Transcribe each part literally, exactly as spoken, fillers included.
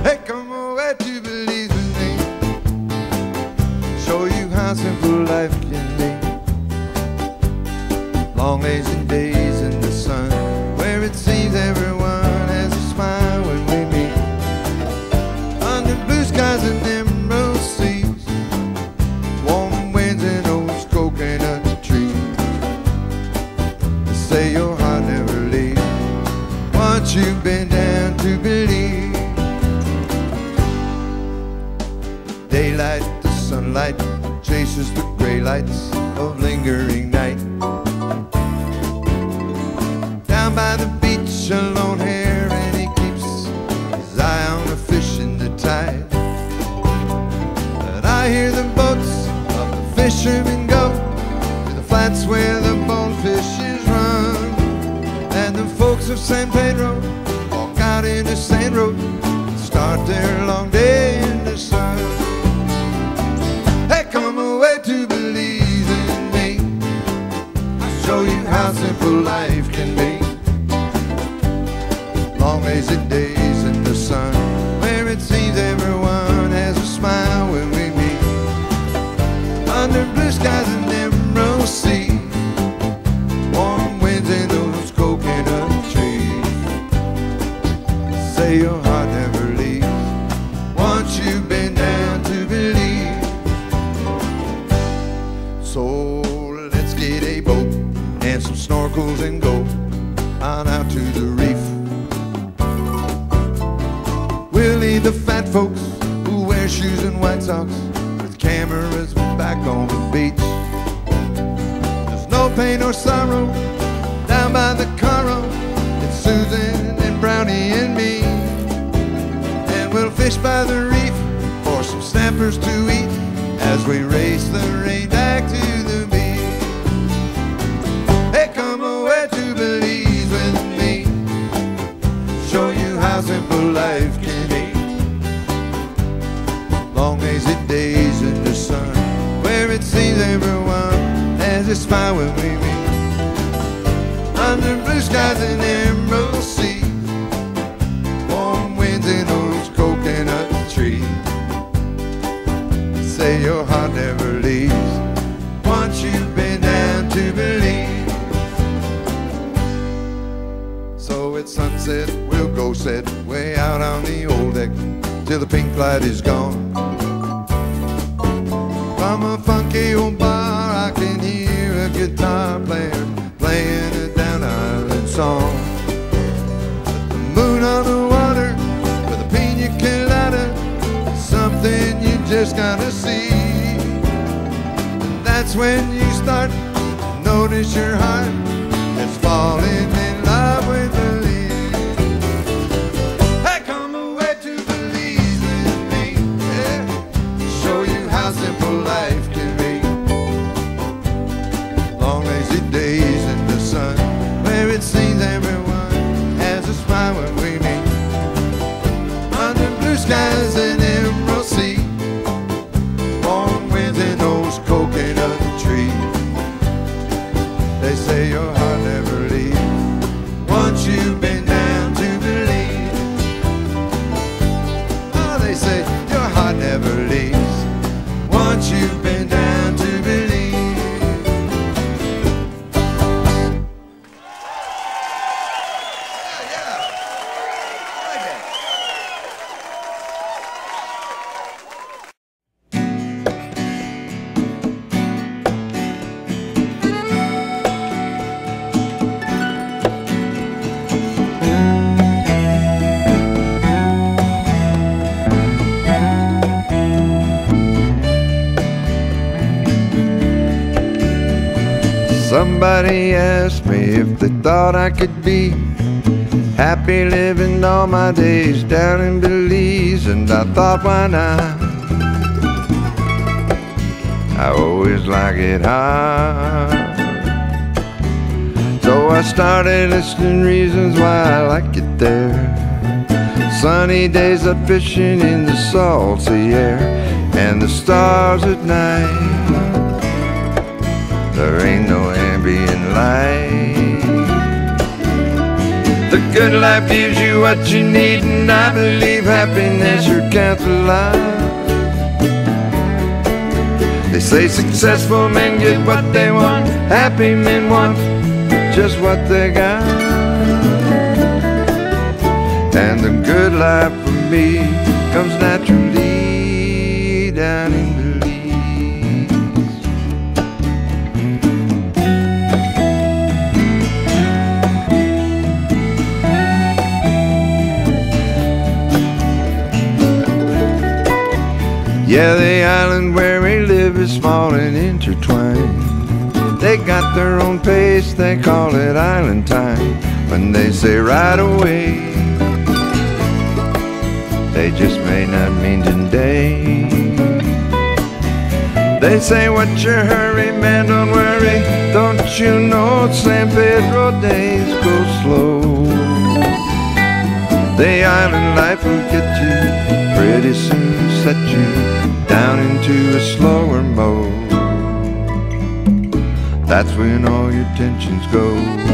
Hey, come away to Belize with me. Show you how simple life can be. Long lazy days in the sun, where it seems everyone has a smile when we meet. Under blue skies and emerald seas, warm winds and those coconut trees. They say your heart never leaves once you've been down to Belize. Daylight, the sunlight chases the gray lights of lingering night. Down by the beach, a lone hare, and he keeps his eye on the fish in the tide. But I hear the boats of the fishermen go to the flats where the bonefishes run. And the folks of San Pedro walk out into Sand Road and start their long day in the sun. Hey, come away to Belize with me. I'll show you how simple life can be. Long lazy days in the sun, where it seems everyone has a smile when we meet. Under blue skies and emerald sea, warm winds in those coconut trees. Say your heart never leaves once you've been down to Belize. So let's get a boat and some snorkels and go on out to the reef. We'll leave the fat folks who wear shoes and white socks with cameras back on the beach. There's no pain or sorrow down by the Caro. It's Susan and Brownie and me. And we'll fish by the reef for some snappers to eat as we race the rain back to the beach. Hey, come away to Belize with me. Show you how simple life can be. Long lazy days in the sun, where it seems everyone has a smile when we meet. Under blue skies and emerald sea, warm winds in those coconut trees. Say your heart never leaves once you've been down to Belize. So at sunset we'll go set way out on the old deck till the pink light is gone. From a funky old bar I can hear a guitar player playing a down island song. The moon on the water with a pina colada, something you just gotta see. And that's when you start to notice your heart is falling in love with Belize. Hey, come away to Belize with me, yeah. Show you how simple life can be. Long lazy days in the sun, where it seems everyone has a smile when we meet. Under blue skies and emerald sea, warm winds in those coconut trees. They say your heart never leaves once you've been down to Belize. Oh, they say your heart never leaves once you've been down to Belize. Yeah, yeah. Like it. Somebody asked me if they thought I could be happy living all my days down in Belize, and I thought, why not? I always like it hot. So I started listing reasons why I like it there. Sunny days up fishing in the salty air, and the stars at night. There ain't no ambient light. The good life gives you what you need, and I believe happiness sure counts a lot. They say successful men get what they want, happy men want just what they got. And the good life for me comes naturally down in Belize. Yeah, the island where we live is small and intertwined. They got their own pace, they call it island time. When they say right away, they just may not mean today. They say, what's your hurry, man, don't worry. Don't you know San Pedro days go slow? The island life will get you, pretty soon set you down into a slower mode. That's when all your tensions go.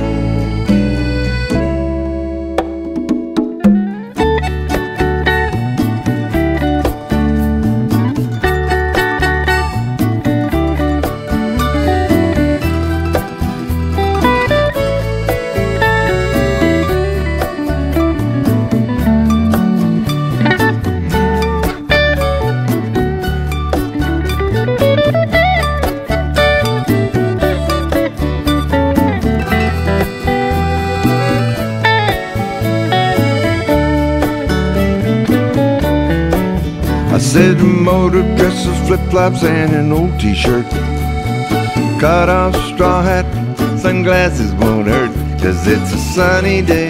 I said motor dresses, flip-flops, and an old t-shirt. Cut off straw hat, sunglasses won't hurt, 'cause it's a sunny day.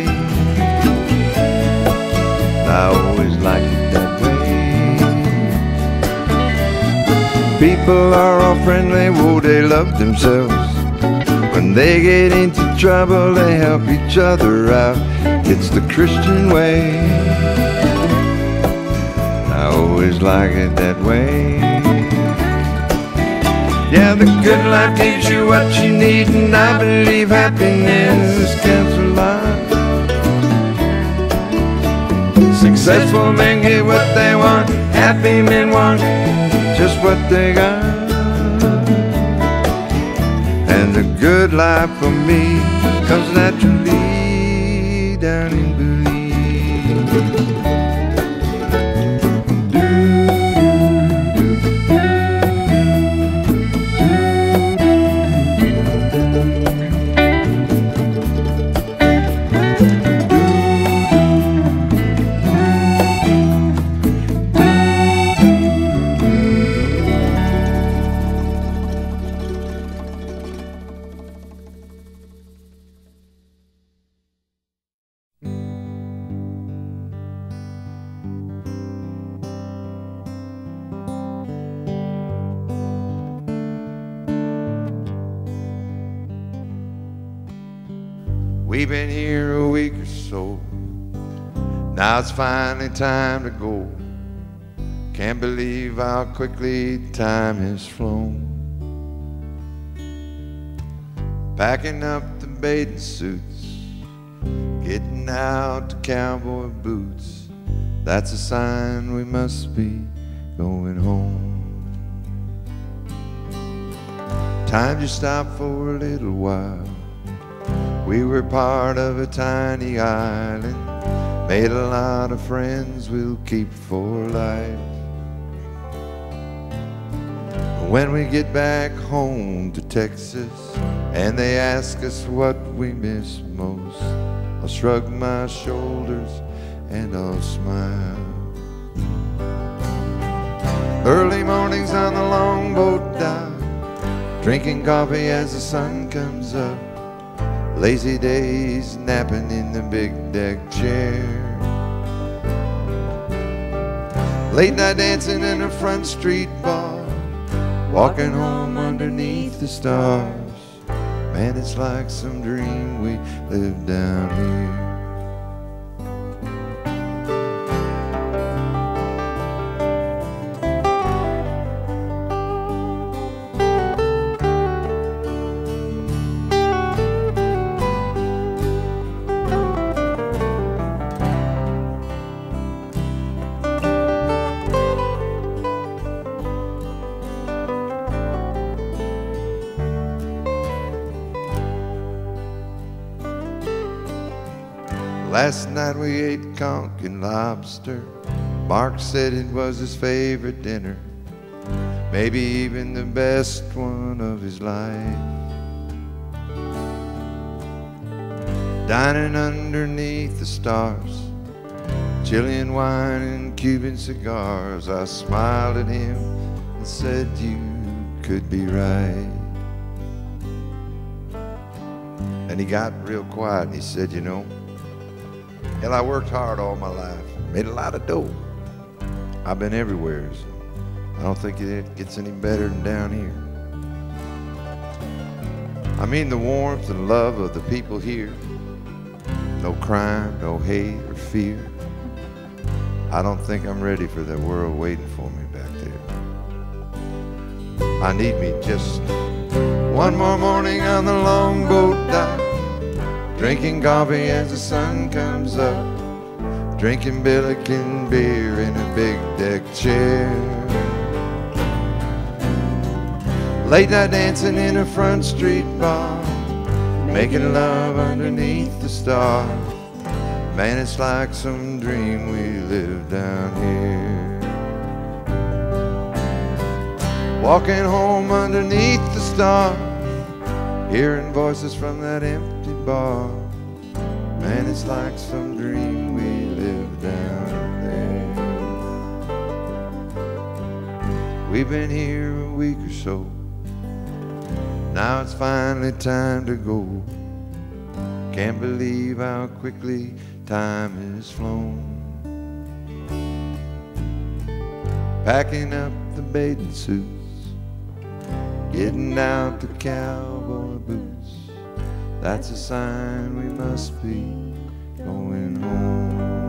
I always like it that way. People are all friendly, whoa, they love themselves. When they get into trouble, they help each other out. It's the Christian way. I always like it that way. Yeah, the good life gives you what you need, and I believe happiness counts a lot. Successful men get what they want, happy men want just what they got. And the good life for me comes naturally down in Belize. We've been here a week or so. Now it's finally time to go. Can't believe how quickly time has flown. Packing up the bathing suits, getting out the cowboy boots. That's a sign we must be going home. Time to stop for a little while. We were part of a tiny island, made a lot of friends we'll keep for life. When we get back home to Texas and they ask us what we miss most, I'll shrug my shoulders and I'll smile. Early mornings on the longboat dock, drinking coffee as the sun comes up. Lazy days napping in the big deck chair. Late night dancing in a front street bar, walking home underneath the stars. Man, it's like some dream we live down here. Last night we ate conch and lobster. Mark said it was his favorite dinner, maybe even the best one of his life. Dining underneath the stars, Chilean wine and Cuban cigars, I smiled at him and said you could be right. And he got real quiet and he said, you know, hell, I worked hard all my life, made a lot of dough. I've been everywhere, so I don't think it gets any better than down here. I mean the warmth and love of the people here. No crime, no hate or fear. I don't think I'm ready for the world waiting for me back there. I need me just one more morning on the longboat dock, drinking coffee as the sun comes up, drinking Billiken beer in a big deck chair. Late night dancing in a front street bar, making love underneath the stars. Man, it's like some dream we live down here. Walking home underneath the stars, hearing voices from that empty bar. Man, it's like some dream we live down there. We've been here a week or so, now it's finally time to go. Can't believe how quickly time has flown. Packing up the bathing suits, getting out the cowboy boots. That's a sign we must be going home.